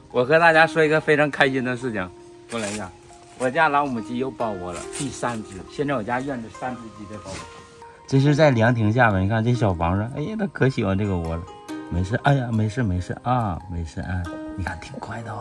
我和大家说一个非常开心的事情，过来一下，我家老母鸡又抱窝了，第3只。现在我家院子3只鸡在抱窝。这是在凉亭下面，你看这小房子，哎呀，它可喜欢这个窝了。没事，哎呀，没事没事啊，没事啊，你看挺乖的哦。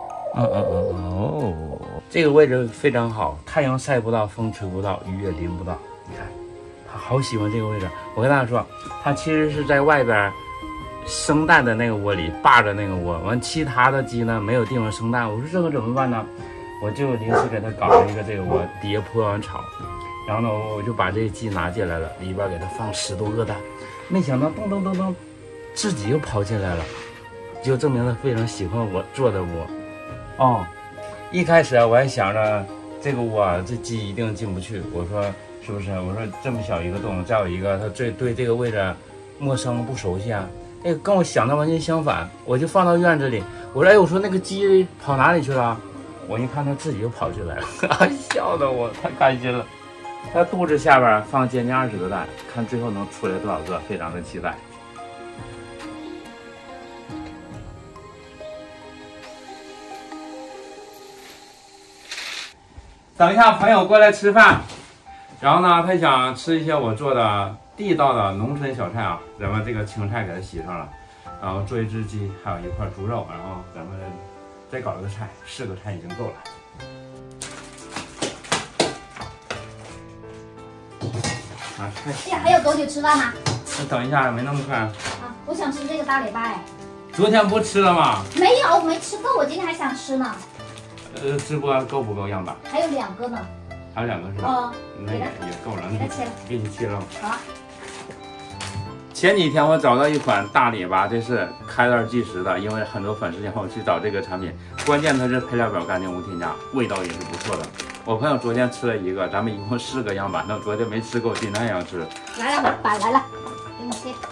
这个位置非常好，太阳晒不到，风吹不到，雨也淋不到。你看，它好喜欢这个位置。我跟大家说，它其实是在外边生蛋的那个窝里霸着那个窝，完其他的鸡呢没有地方生蛋。我说这个怎么办呢？我就临时给它搞了一个这个窝，底下铺完草，然后呢我就把这个鸡拿进来了，里边给它放10多个蛋，没想到咚咚咚咚，自己又跑进来了，就证明它非常喜欢我做的窝。哦，一开始我还想着这个窝这鸡一定进不去，我说是不是？我说这么小一个洞，再有一个它对这个位置陌生不熟悉啊。哎，跟我想的完全相反，我就放到院子里。我说，哎，我说那个鸡跑哪里去了？我一看它自己就跑进来了，笑得我太开心了。它肚子下边放将近20个蛋，看最后能出来多少个，非常的期待。等一下朋友过来吃饭，然后呢，他想吃一些我做的地道的农村小菜啊，咱们这个青菜给它洗上了，然后做一只鸡，还有一块猪肉，然后咱们再搞一个菜，4个菜已经够了。啊， 哎呀，还有多久吃饭呢？ 那等一下，没那么快啊。 我想吃这个大礼拜。 昨天不吃了吗？ 没有，没吃够，我今天还想吃呢。 直播够不够样板？ 还有2个呢。 还有2个是吧？那也够了， 给它切了， 给你切了。 好。 前几天我找到一款大列巴，这是开袋即食的，因为很多粉丝让我去找这个产品，关键它是配料表干净无添加，味道也是不错的。我朋友昨天吃了1个，咱们一共4个样板，那昨天没吃够，今天想吃。 来了，板来了，给你切。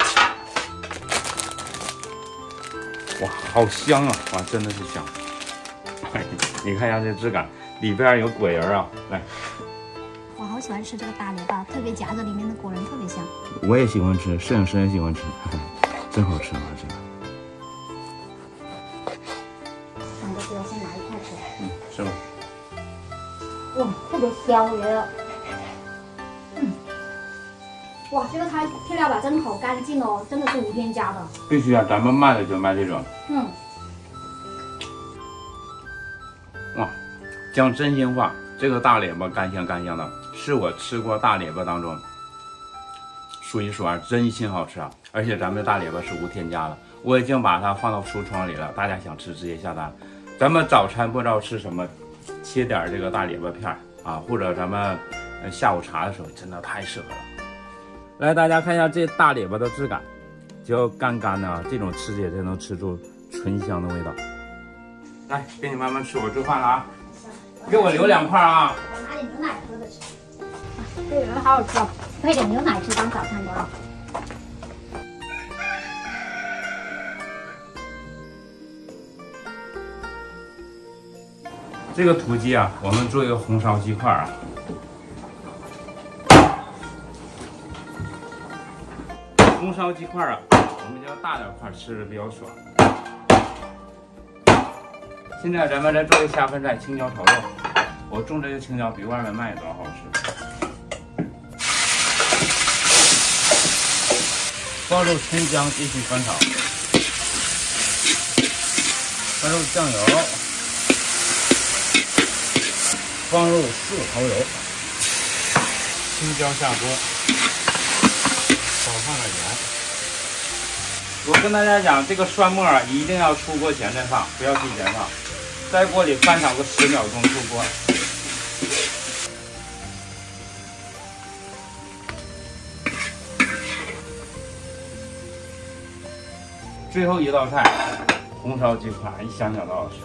哇，好香啊！哇，真的是香。你看一下这质感，里边有果仁啊，来。 我好喜欢吃这个大列巴，特别夹着里面的果仁特别香。 我也喜欢吃，摄影师也喜欢吃，真好吃啊！这个。 2个给我先拿一块吃。 是吗？ 哇，特别香，我觉得。哇，这个它配料表真的好干净哦，真的是无添加的。 必须啊，咱们卖的就卖这种。哇，讲真心话，这个大列巴干香干香的，是我吃过大列巴当中数1数2，真心好吃啊！而且咱们的大列巴是无添加的，我已经把它放到橱窗里了，大家想吃直接下单。咱们早餐不知道吃什么，切点这个大列巴片啊，或者咱们下午茶的时候，真的太适合了。来，大家看一下这大列巴的质感，就干干的，这种吃也才能吃出醇香的味道。来，给你慢慢吃，我做饭了啊，给我留2块啊。 我拿点牛奶喝着吃。这个人好好吃哦，配点牛奶吃当早餐多好。 这个土鸡啊，我们做一个红烧鸡块啊。红烧鸡块啊，我们就要大点块，吃着比较爽。现在咱们来做一个下饭菜，青椒炒肉。我种这个青椒比外面卖的都好吃。放入葱姜继续翻炒，放入酱油，放入4头油，青椒下锅，少放点盐。我跟大家讲，这个蒜末一定要出锅前再放，不要提前放，在锅里翻炒个10秒钟出锅。最后一道菜，红烧鸡块，一想想都好吃。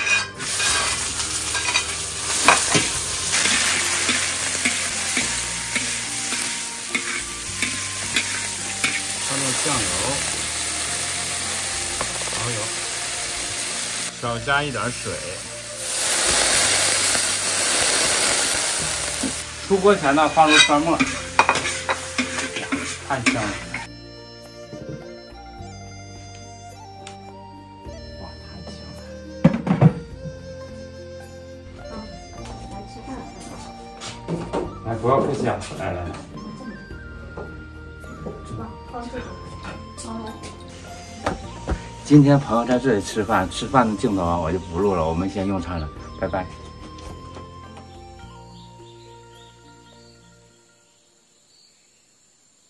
放入酱油、蚝油，少加一点水。出锅前呢，放入蒜末，太香了。哇，太香了！ 不要客气啊，来来来。今天朋友在这里吃饭，吃饭的镜头啊我就不录了，我们先用餐了，拜拜。